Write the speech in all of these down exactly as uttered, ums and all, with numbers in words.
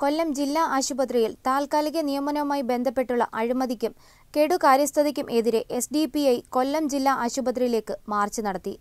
കൊല്ലം ജില്ലാ ആശുപത്രിയിൽ താൽക്കാലിക നിയമനവുമായി ബന്ധപ്പെട്ടുള്ള അഴിമതിക്കും കെടുകാര്യസ്ഥതയ്ക്കും എതിരെ S D P I Kollam ജില്ലാ ആശുപത്രിയിലേക്ക് മാർച്ച് നടത്തി.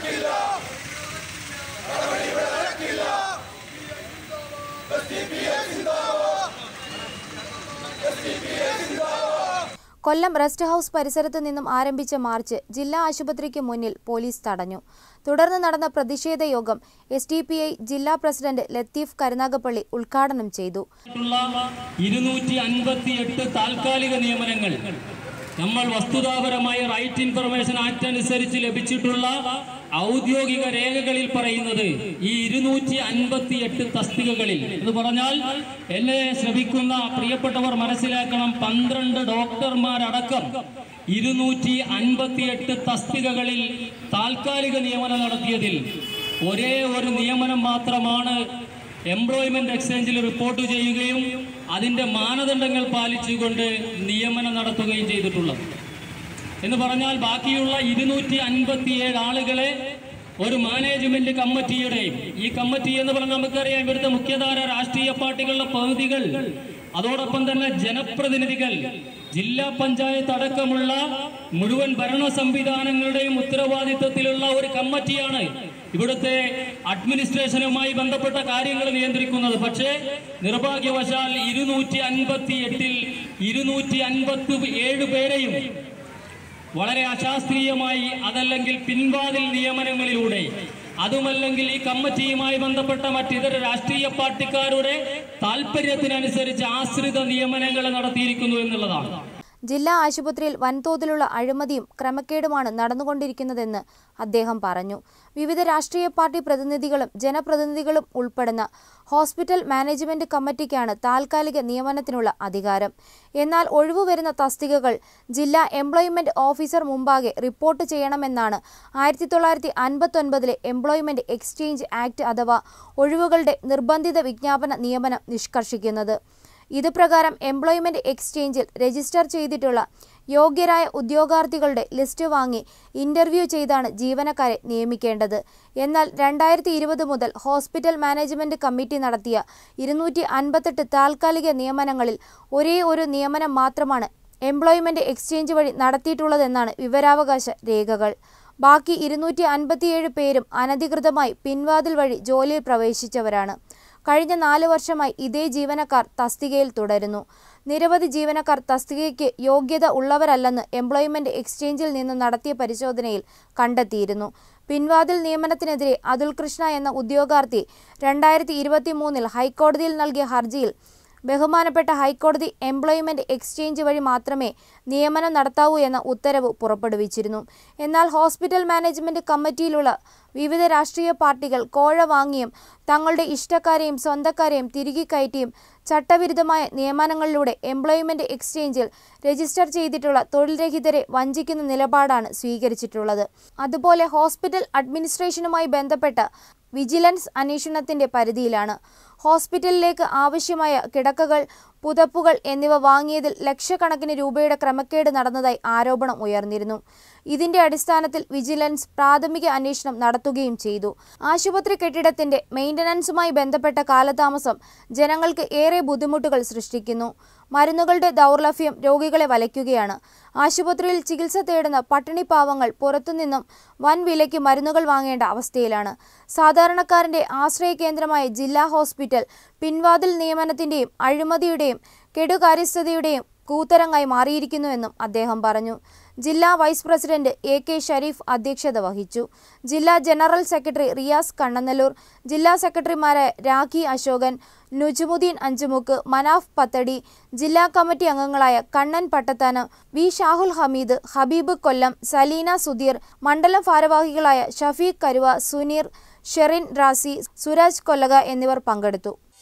കൊല്ലം റെസ്റ്റ് ഹൌസ് പരിസരത്തു നിന്നും ആരംഭിച്ച മാർച്ച് ജില്ലാ ആശുപത്രിക്ക് മുന്നിൽ പോലീസ് തടഞ്ഞു. തുടർന്ന് നടന്ന പ്രതിഷേധ യോഗം എസ് ഡി പി ഐ ജില്ലാ പ്രസിഡന്റ് ലത്തീഫ് കരുനാഗപ്പള്ളി ഉദ്ഘാടനം ചെയ്തു. ഇരുന്നൂറ്റി അൻപത്തിയെട്ട് താൽക്കാലിക നിയമനങ്ങൾ നമ്മൾ വസ്തുതാപരമായ റൈറ്റ് ഇൻഫർമേഷൻ ആക്ട് അനുസരിച്ച് ലഭിച്ചിട്ടുള്ള ഔദ്യോഗിക രേഖകളിൽ പറയുന്നത് ഈ ഇരുന്നൂറ്റി അൻപത്തി എട്ട് തസ്തികകളിൽ എന്ന് പറഞ്ഞാൽ എന്നെ ശ്രമിക്കുന്ന പ്രിയപ്പെട്ടവർ മനസ്സിലാക്കണം, പന്ത്രണ്ട് ഡോക്ടർമാരടക്കം ഇരുന്നൂറ്റി അൻപത്തി എട്ട് തസ്തികകളിൽ താൽക്കാലിക നിയമനം നടത്തിയതിൽ ഒരേ ഒരു നിയമനം മാത്രമാണ് എംപ്ലോയ്മെന്റ് എക്സ്ചേഞ്ചിൽ റിപ്പോർട്ട് ചെയ്യുകയും അതിൻ്റെ മാനദണ്ഡങ്ങൾ പാലിച്ചുകൊണ്ട് നിയമനം നടത്തുകയും ചെയ്തിട്ടുള്ളത്. എന്ന് പറഞ്ഞാൽ ബാക്കിയുള്ള ഇരുന്നൂറ്റി അൻപത്തിയേഴ് ആളുകളെ ഒരു മാനേജ്മെന്റ് കമ്മിറ്റിയുടെയും, ഈ കമ്മിറ്റി എന്ന് പറഞ്ഞാൽ നമുക്കറിയാം ഇവിടുത്തെ മുഖ്യധാര രാഷ്ട്രീയ പാർട്ടികളുടെ പ്രതിനിധികൾ, അതോടൊപ്പം തന്നെ ജനപ്രതിനിധികൾ, ജില്ലാ പഞ്ചായത്ത് അടക്കമുള്ള മുഴുവൻ ഭരണ സംവിധാനങ്ങളുടെയും ഉത്തരവാദിത്വത്തിലുള്ള ഒരു കമ്മിറ്റിയാണ് ഇവിടുത്തെ അഡ്മിനിസ്ട്രേഷനുമായി ബന്ധപ്പെട്ട കാര്യങ്ങൾ നിയന്ത്രിക്കുന്നത്. പക്ഷേ നിർഭാഗ്യവശാൽ ഇരുന്നൂറ്റി അൻപത്തി എട്ടിൽ ഇരുന്നൂറ്റി അൻപത്തി ഏഴ് പേരെയും വളരെ അശാസ്ത്രീയമായി, അതല്ലെങ്കിൽ പിൻവാതിൽ നിയമനങ്ങളിലൂടെ, അതുമല്ലെങ്കിൽ ഈ കമ്മിറ്റിയുമായി ബന്ധപ്പെട്ട മറ്റിതര രാഷ്ട്രീയ പാർട്ടിക്കാരുടെ താല്പര്യത്തിനനുസരിച്ച് ആശ്രിത നിയമനങ്ങൾ നടത്തിയിരിക്കുന്നു എന്നുള്ളതാണ്. ജില്ലാ ആശുപത്രിയിൽ വൻതോതിലുള്ള അഴിമതിയും ക്രമക്കേടുമാണ് നടന്നുകൊണ്ടിരിക്കുന്നതെന്ന് അദ്ദേഹം പറഞ്ഞു. വിവിധ രാഷ്ട്രീയ പാർട്ടി പ്രതിനിധികളും ജനപ്രതിനിധികളും ഉൾപ്പെടുന്ന ഹോസ്പിറ്റൽ മാനേജ്മെന്റ് കമ്മിറ്റിക്കാണ് താൽക്കാലിക നിയമനത്തിനുള്ള അധികാരം. എന്നാൽ ഒഴിവുവരുന്ന തസ്തികകൾ ജില്ലാ എംപ്ലോയ്മെന്റ് ഓഫീസർ മുമ്പാകെ റിപ്പോർട്ട് ചെയ്യണമെന്നാണ് ആയിരത്തി തൊള്ളായിരത്തി അൻപത്തി ഒൻപതിലെ എംപ്ലോയ്മെന്റ് എക്സ്ചേഞ്ച് ആക്ട് അഥവാ ഒഴിവുകളുടെ നിർബന്ധിത വിജ്ഞാപന നിയമനം നിഷ്കർഷിക്കുന്നത്. ഇത് പ്രകാരം എംപ്ലോയ്മെന്റ് എക്സ്ചേഞ്ചിൽ രജിസ്റ്റർ ചെയ്തിട്ടുള്ള യോഗ്യരായ ഉദ്യോഗാർത്ഥികളുടെ ലിസ്റ്റ് വാങ്ങി ഇന്റർവ്യൂ ചെയ്താണ് ജീവനക്കാരെ നിയമിക്കേണ്ടത്. എന്നാൽ രണ്ടായിരത്തി ഇരുപത് മുതൽ ഹോസ്പിറ്റൽ മാനേജ്മെന്റ് കമ്മിറ്റി നടത്തിയ ഇരുന്നൂറ്റി അൻപത്തെട്ട് താൽക്കാലിക നിയമനങ്ങളിൽ ഒരേ ഒരു നിയമനം മാത്രമാണ് എംപ്ലോയ്മെന്റ് എക്സ്ചേഞ്ച് വഴി നടത്തിയിട്ടുള്ളതെന്നാണ് വിവരാവകാശ രേഖകൾ. ബാക്കി ഇരുന്നൂറ്റി അൻപത്തിയേഴ് പേരും അനധികൃതമായി പിൻവാതിൽ വഴി ജോലിയിൽ പ്രവേശിച്ചവരാണ്. കഴിഞ്ഞ നാല് വർഷമായി ഇതേ ജീവനക്കാർ തസ്തികയിൽ തുടരുന്നു. നിരവധി ജീവനക്കാർ തസ്തികയ്ക്ക് യോഗ്യത ഉള്ളവരല്ലെന്ന് എംപ്ലോയ്മെന്റ് എക്സ്ചേഞ്ചിൽ നിന്ന് നടത്തിയ പരിശോധനയിൽ കണ്ടെത്തിയിരുന്നു. പിൻവാതിൽ നിയമനത്തിനെതിരെ അതുൽ കൃഷ്ണ എന്ന ഉദ്യോഗാർത്ഥി രണ്ടായിരത്തി ഇരുപത്തി മൂന്നിൽ ഹൈക്കോടതിയിൽ നൽകിയ ഹർജിയിൽ ബഹുമാനപ്പെട്ട ഹൈക്കോടതി എംപ്ലോയ്മെന്റ് എക്സ്ചേഞ്ച് വഴി മാത്രമേ നിയമനം നടത്താവൂ എന്ന ഉത്തരവ് പുറപ്പെടുവിച്ചിരുന്നു. എന്നാൽ ഹോസ്പിറ്റൽ മാനേജ്മെന്റ് കമ്മിറ്റിയിലുള്ള വിവിധ രാഷ്ട്രീയ പാർട്ടികൾ കോഴ വാങ്ങിയും തങ്ങളുടെ ഇഷ്ടക്കാരെയും സ്വന്തക്കാരെയും തിരികെ കയറ്റിയും ചട്ടവിരുദ്ധമായ നിയമനങ്ങളിലൂടെ എംപ്ലോയ്മെന്റ് എക്സ്ചേഞ്ചിൽ രജിസ്റ്റർ ചെയ്തിട്ടുള്ള തൊഴിൽ രഹിതരെ വഞ്ചിക്കുന്ന നിലപാടാണ് സ്വീകരിച്ചിട്ടുള്ളത്. അതുപോലെ ഹോസ്പിറ്റൽ അഡ്മിനിസ്ട്രേഷനുമായി ബന്ധപ്പെട്ട വിജിലൻസ് അന്വേഷണത്തിന്റെ പരിധിയിലാണ്. ഹോസ്പിറ്റലിലേക്ക് ആവശ്യമായ കിടക്കകൾ, പുതപ്പുകൾ എന്നിവ വാങ്ങിയതിൽ ലക്ഷക്കണക്കിന് രൂപയുടെ ക്രമക്കേട് നടന്നതായി ആരോപണം ഉയർന്നിരുന്നു. ഇതിന്റെ അടിസ്ഥാനത്തിൽ വിജിലൻസ് പ്രാഥമിക അന്വേഷണം നടത്തുകയും ചെയ്തു. ആശുപത്രി കെട്ടിടത്തിന്റെ മെയിന്റനൻസുമായി ബന്ധപ്പെട്ട കാലതാമസം ജനങ്ങൾക്ക് ഏറെ ബുദ്ധിമുട്ടുകൾ സൃഷ്ടിക്കുന്നു. മരുന്നുകളുടെ ദൗർലഭ്യം രോഗികളെ വലയ്ക്കുകയാണ്. ആശുപത്രിയിൽ ചികിത്സ തേടുന്ന പട്ടിണി പാവങ്ങൾ പുറത്തുനിന്നും വൻ വിലയ്ക്ക് മരുന്നുകൾ വാങ്ങേണ്ട അവസ്ഥയിലാണ്. സാധാരണക്കാരന്റെ ആശ്രയ കേന്ദ്രമായ ജില്ലാ ഹോസ്പിറ്റൽ പിൻവാതിൽ നിയമനത്തിന്റെയും അഴിമതിയുടെയും കെടുകാര്യസ്ഥതയുടെയും കൂത്തരങ്ങായി മാറിയിരിക്കുന്നുവെന്നും അദ്ദേഹം പറഞ്ഞു. ജില്ലാ vice president A K Shareef അധ്യക്ഷത വഹിച്ചു. ജില്ലാ ജനറൽ സെക്രട്ടറി റിയാസ് കണ്ണനല്ലൂർ, ജില്ലാ സെക്രട്ടറിമാരായ രാഖി അശോകൻ, നുജുമുദ്ദീൻ അഞ്ചുമുക്ക്, മനാഫ് പത്തടി, ജില്ലാ കമ്മിറ്റി അംഗങ്ങളായ കണ്ണൻ പട്ടത്താനം, വി ഷാഹുൽ ഹമീദ്, ഹബീബ് കൊല്ലം, സലീന സുധീർ, മണ്ഡലം ഭാരവാഹികളായ ഷഫീഖ് കരുവ, സുനീർ, ഷെറിൻ റാസി, സുരാജ് കൊല്ലക എന്നിവർ പങ്കെടുത്തു.